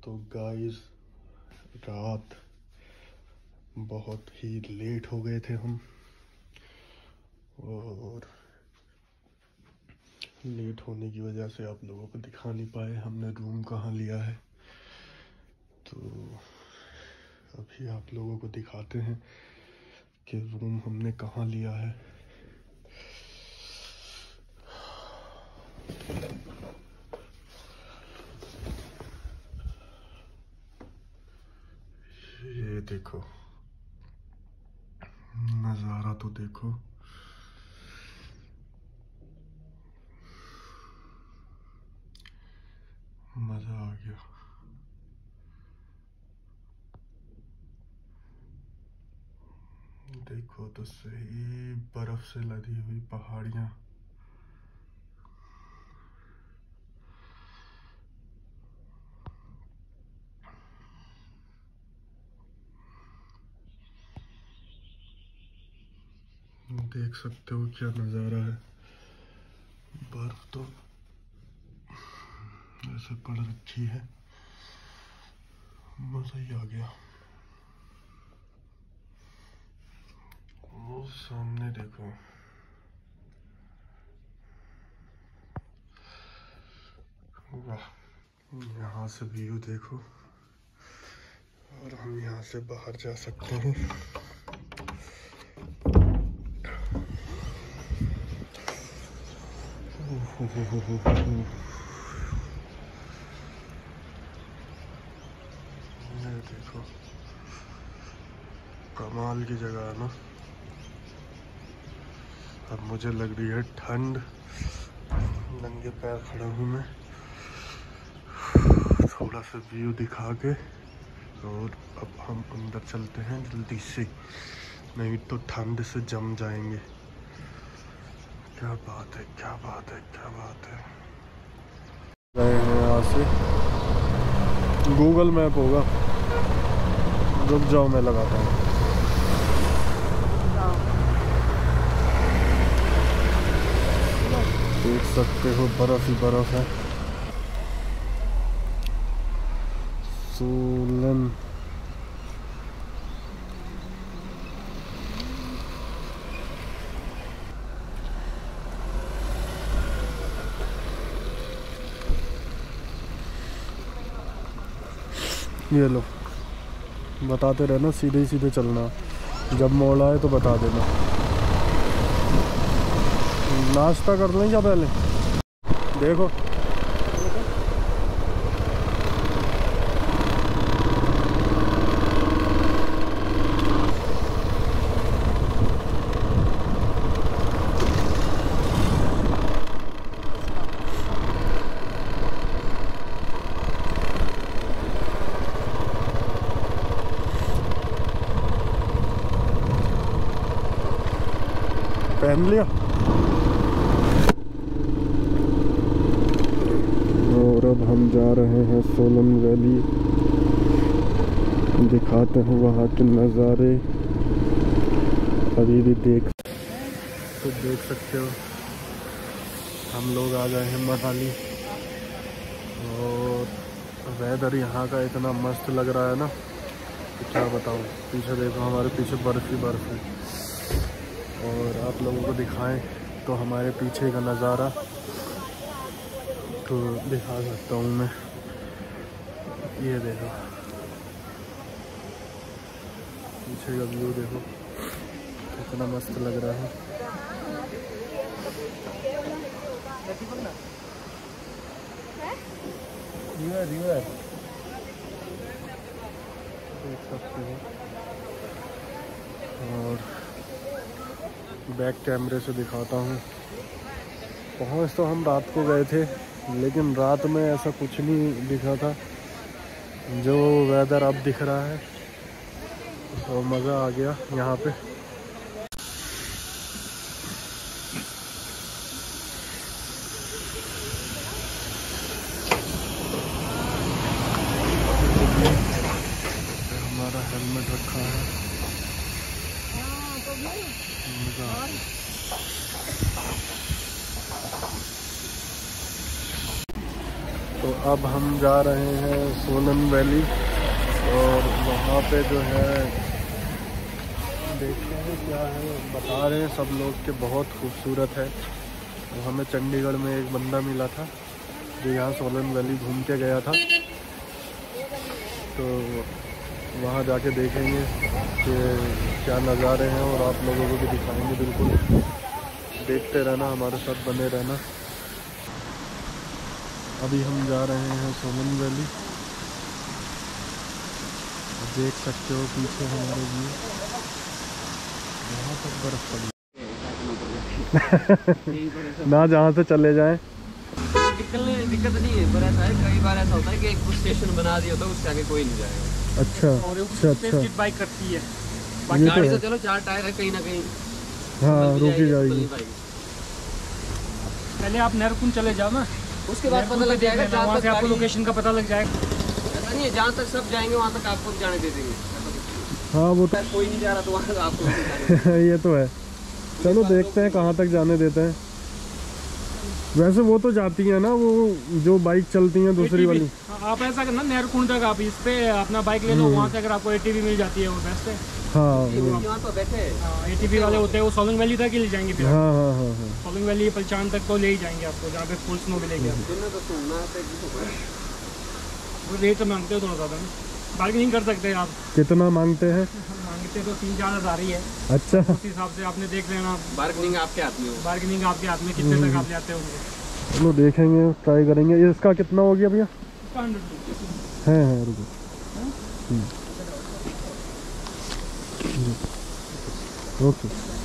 तो गाइस रात बहुत ही लेट हो गए थे हम, और लेट होने की वजह से आप लोगों को दिखा नहीं पाए हमने रूम कहाँ लिया है। तो अभी आप लोगों को दिखाते हैं कि रूम हमने कहाँ लिया है। ये देखो नज़ारा तो देखो, मज़ा आ गया। देखो तो सही, बर्फ से लदी हुई पहाड़ियाँ। देख सकते हो क्या नज़ारा है। बर्फ तो ऐसे पड़ रखी है, मज़ा ही आ गया। वो सामने देखो, वाह, यहाँ से व्यू देखो, और हम यहाँ से बाहर जा सकते हैं। ये देखो कमाल की जगह है ना। अब मुझे लग रही है ठंड, नंगे पैर खड़ा हूँ मैं। थोड़ा सा व्यू दिखा के और अब हम अंदर चलते हैं जल्दी से, नहीं तो ठंड से जम जाएंगे। क्या बात है, क्या बात है, क्या बात है। गए हैं यहाँ से, गूगल मैप होगा, रुक जाओ मैं लगाता हूँ। देख सकते हो बर्फ ही बर्फ है। सोलन ये लो, बताते रहना, सीधे सीधे चलना, जब मोड़ आए तो बता देना। नाश्ता कर लें क्या पहले? देखो पहन लिया। और अब हम जा रहे हैं सोलन वैली, दिखाते हैं वहाँ के नज़ारे। अभी भी देख सकते हो हम लोग आ गए हैं मनाली, और वेदर यहाँ का इतना मस्त लग रहा है ना कि क्या बताऊँ। पीछे देखो, हमारे पीछे बर्फ ही बर्फ है। और आप लोगों को दिखाएं तो हमारे पीछे का नज़ारा तो दिखा सकता हूँ मैं। ये देखो पीछे का व्यू देखो, कितना मस्त लग रहा है। रिवर देख सकते हो। और बैक कैमरे से दिखाता हूँ। पहुँच तो हम रात को गए थे, लेकिन रात में ऐसा कुछ नहीं दिखा था जो वेदर अब दिख रहा है। तो मज़ा आ गया यहाँ पे। हमारा हेलमेट रखा है। मज़ा। तो अब हम जा रहे हैं सोलन वैली और वहाँ पे जो है देखते हैं क्या है। बता रहे हैं सब लोग कि बहुत खूबसूरत है। तो हमें चंडीगढ़ में एक बंदा मिला था जो यहाँ सोलन वैली घूम के गया था, तो वहाँ जाके देखेंगे कि क्या नज़ारे हैं और आप लोगों को भी दिखाएंगे। बिल्कुल देखते रहना, हमारे साथ बने रहना। अभी हम जा रहे हैं सोलन वैली, देख सकते हो पीछे हमारे व्यू, यहाँ तक बर्फ पड़ी ना जहाँ से चले जाएं दिक्कत नहीं है, पर ऐसा है कई बार ऐसा होता है कि एक स्टेशन बना दिया होता है, उससे आगे कोई नहीं जाएगा। अच्छा बाइक करती है, बाकी गाड़ी तो चलो 4 टायर है, कहीं ना कहीं हाँ रुकी जाएगी। पहले आप नहरकुंड चले जाओ ना, उसके बाद पता लग जाएगा, वहाँ से आपको लोकेशन का पता लग जाएगा। ऐसा नहीं है, जहाँ तक सब जाएंगे वहाँ तक आपको जाने दे देंगे। हाँ वो तो कोई नहीं जा रहा तो वहाँ आपको ये तो है। चलो देखते हैं कहाँ तक जाने देते हैं। वैसे वो तो जाती है ना, वो जो बाइक चलती हैं दूसरी वाली। आप ऐसा करना, नहरकुंड तक आप इस पे अपना बाइक ले लो, वहाँ से अगर आपको ATV मिल जाती है वो बेस्ट है। यहाँ तो बैठे ATV वाले होते हैं, वो सोलन वैली तक ही ले जाएंगे फिर। हाँ। सोलन वैली पलचान तक तो ले ही जाएंगे आपको, जहाँ पे फुल स्नो मिलेगी आपको। रेट मांगते हो थोड़ा ज़्यादा, बार्गेनिंग कर सकते हैं आप। कितना मांगते हैं? मांगते तो 3-4 हज़ार ही है। अच्छा, उस हिसाब से आपने देख लेना। बार्गेनिंग आपके हाथ में हो, बार्गेनिंग आपके हाथ में, कितने तक आप जाते होंगे। चलो देखेंगे, ट्राई करेंगे। इसका कितना हो गया भैया? 100 रुपये है रुको। ओके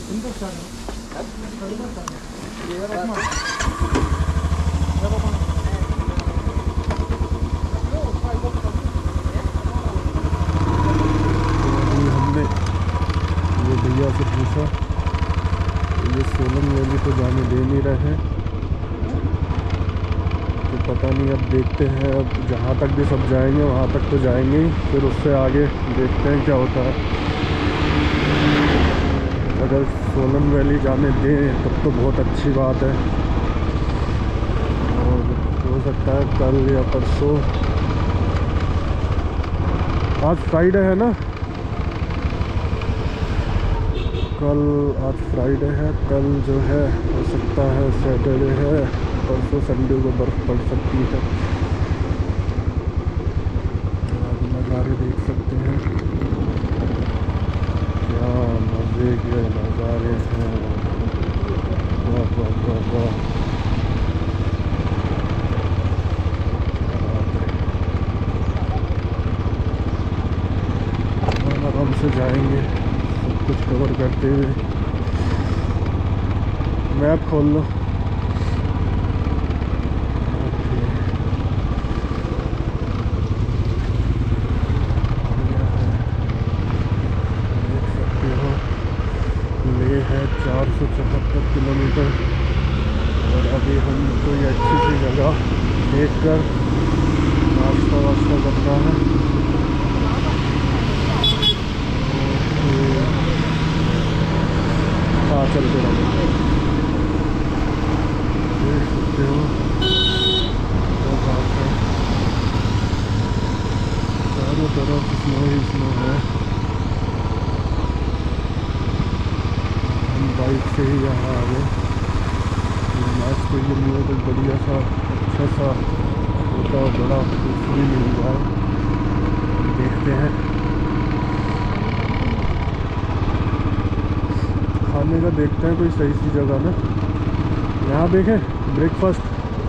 हमने ये भैया से पूछा, ये सोलन वैली तो जाने दे नहीं रहे हैं, तो पता नहीं, अब देखते हैं। अब जहाँ तक भी सब जाएंगे वहाँ तक तो जाएंगे ही, फिर उससे आगे देखते हैं क्या होता है। अगर सोलन वैली जाने दें तब तो बहुत अच्छी बात है, और हो सकता है कल या परसों। आज फ्राइडे है ना, आज फ्राइडे है, कल जो है हो सकता है सैटरडे है, परसों संडे को बर्फ़ पड़ सकती है। आप नज़ारे देख सकते हैं, क्या मज़े के नज़ारे हैं। वाह वाह वाह वाह, आराम से जाएंगे, सब कुछ कवर करते हुए। मैप खोल लो। देख सकते हो, ले है 474 किलोमीटर, और अभी हम कोई अच्छी सी जगह देखकर नाश्ता वाश्ता करना है। हाँ चलते रहो, देख सकते हो क्या बात है, चारों तरफ स्नो ही स्नो है। हम बाइक से ही यहाँ आ गए। आज के लिए मुझे कोई बढ़िया सा अच्छा सा छोटा बड़ा कुछ भी मिल रहा है, देखते हैं। खाने का देखते हैं कोई सही सी जगह ना। यहाँ देखें ब्रेकफास्ट,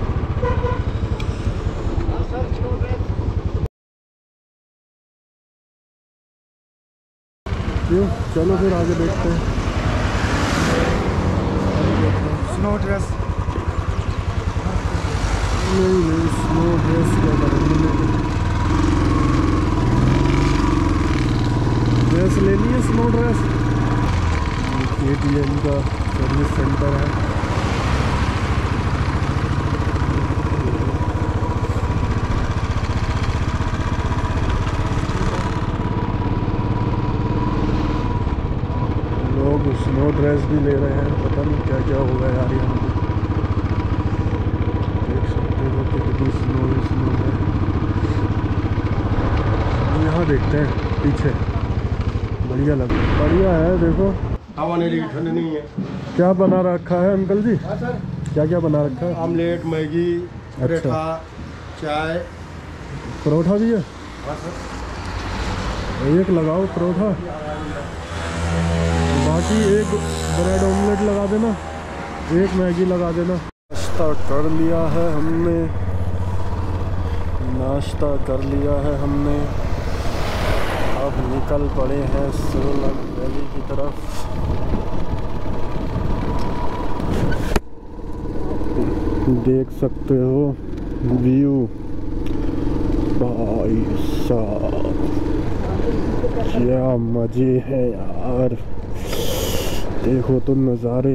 चलो फिर आगे देखते हैं। स्नो ड्रेस नहीं, स्नो ड्रेस क्या करेंगे, ड्रेस लेनी है, स्नो ड्रेस। KTM का सर्विस सेंटर है। लोग स्नो ड्रेस भी ले रहे हैं, पता नहीं क्या क्या होगा यार। यहाँ पे देख सकते हो कितनी स्नो देखते हैं पीछे, बढ़िया है। देखो हवा नहीं लगी, ठंड नहीं है। क्या बना रखा है अंकल जी? हाँ सर, क्या क्या बना रखा है? आमलेट, मैगी, पराठा, चाय। परोठा भी है? हाँ सर। एक लगाओ परोठा, बाकी एक ब्रेड ऑमलेट लगा देना, एक मैगी लगा देना। नाश्ता कर लिया है हमने, नाश्ता कर लिया है हमने। अब निकल पड़े हैं सोलंग वैली की तरफ। देख सकते हो व्यू, भाई साहब क्या मजे हैं यार, देखो तो नज़ारे।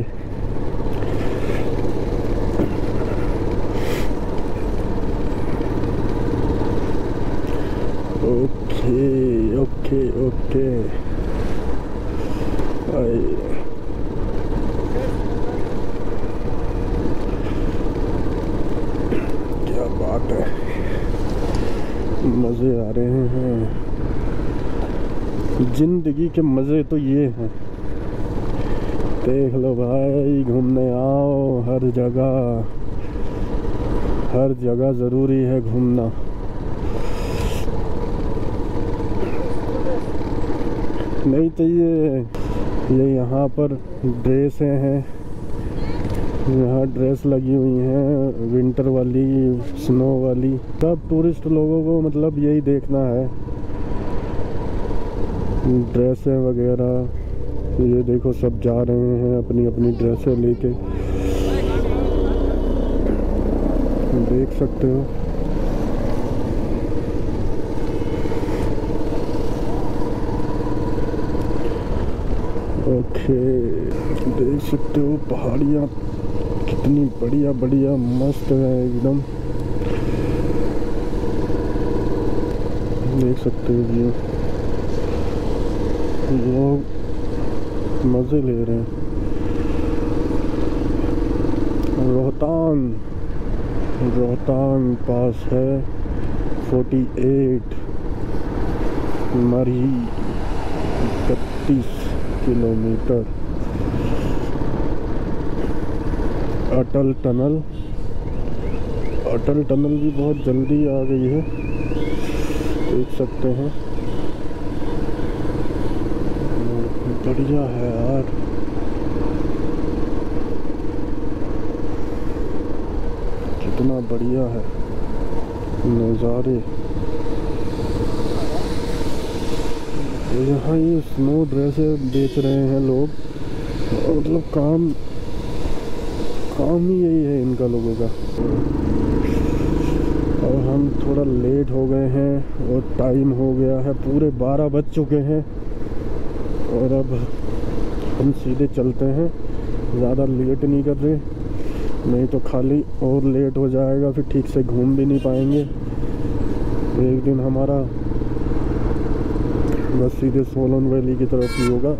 ओके ओके ओके क्या बात है, मज़े आ रहे हैं। जिंदगी के मज़े तो ये हैं। देख लो भाई, घूमने आओ, हर जगह ज़रूरी है घूमना। नहीं तो ये यहाँ पर ड्रेसें हैं, यहाँ ड्रेस लगी हुई हैं, विंटर वाली, स्नो वाली। सब टूरिस्ट लोगों को मतलब यही देखना है, ड्रेसें वगैरह। ये देखो सब जा रहे हैं अपनी अपनी ड्रेसें लेके, देख सकते हो। ओके, देख सकते हो पहाड़ियाँ कितनी बढ़िया बढ़िया मस्त है एकदम, देख सकते हो व्यू। लोग मज़े ले रहे हैं। रोहतांग पास है 48, मरही 31 किलोमीटर। अटल टनल भी बहुत जल्दी आ गई है, देख सकते हैं। बढ़िया है यार, कितना बढ़िया है नज़ारे। यहाँ ये स्नो ड्रेसें बेच रहे हैं लोग, मतलब काम ही यही है इनका लोगों का। और हम थोड़ा लेट हो गए हैं और टाइम हो गया है, पूरे 12 बज चुके हैं। और अब हम सीधे चलते हैं, ज़्यादा लेट नहीं कर रहे, नहीं तो खाली और लेट हो जाएगा, फिर ठीक से घूम भी नहीं पाएंगे। एक दिन हमारा बस सीधे सोलन वैली की तरफ ही होगा।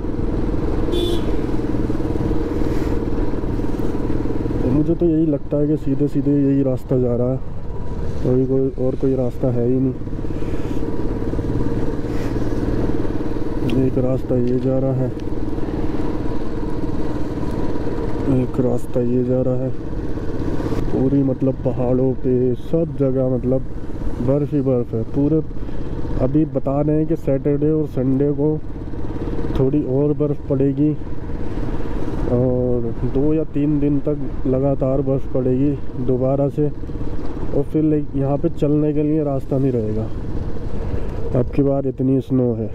तो मुझे तो यही लगता है कि सीधे सीधे यही रास्ता जा रहा है, कोई रास्ता है ही नहीं। एक रास्ता ये जा रहा है, एक रास्ता ये जा रहा है। पूरी मतलब पहाड़ों पे सब जगह मतलब बर्फ़ ही बर्फ़ है पूरे। अभी बता रहे हैं कि सैटरडे और संडे को थोड़ी और बर्फ़ पड़ेगी और 2 या 3 दिन तक लगातार बर्फ़ पड़ेगी दोबारा से, और फिर यहाँ पे चलने के लिए रास्ता नहीं रहेगा। अब की बार इतनी स्नो है।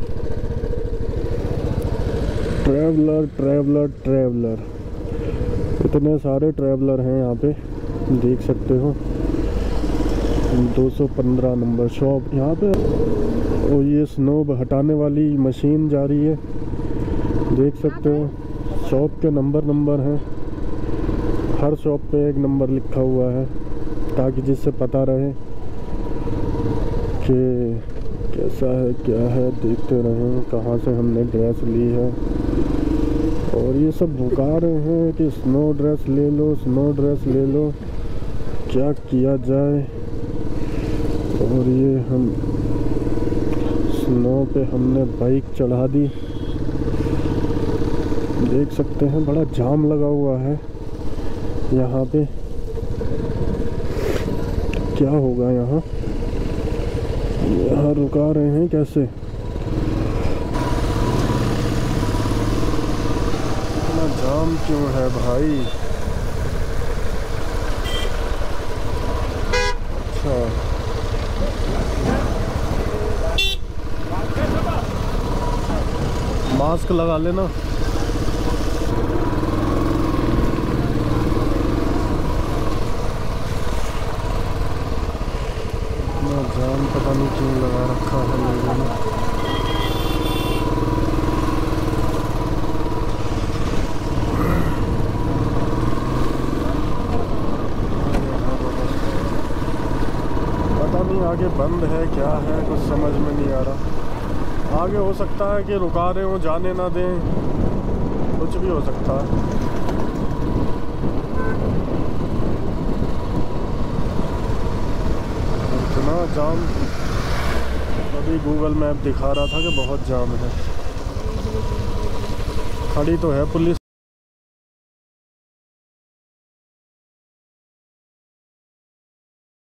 ट्रैवलर इतने सारे ट्रैवलर हैं यहाँ पे, देख सकते हो। 215 नंबर शॉप यहाँ पे, और ये स्नो हटाने वाली मशीन जा रही है, देख सकते हो। शॉप के नंबर हैं, हर शॉप पे एक नंबर लिखा हुआ है, ताकि जिससे पता रहे कि कैसा है क्या है, देखते रहें कहाँ से हमने ड्रेस ली है। और ये सब भुका रहे हैं कि स्नो ड्रेस ले लो, क्या किया जाए। और ये हम नाव पे हमने बाइक चढ़ा दी। देख सकते हैं बड़ा जाम लगा हुआ है यहाँ पे। क्या होगा यहाँ रुका रहे हैं कैसे? इतना जाम क्यों है भाई? अच्छा मास्क लगा लेना। इतना जाम पता नहीं क्यों लगा रखा है लोगों ने। पता नहीं आगे बंद है क्या है, कुछ समझ में नहीं आ रहा। आगे हो सकता है कि रुका रहे हो, जाने ना दें, कुछ भी हो सकता है। इतना जाम, अभी गूगल मैप दिखा रहा था कि बहुत जाम है। खड़ी तो है पुलिस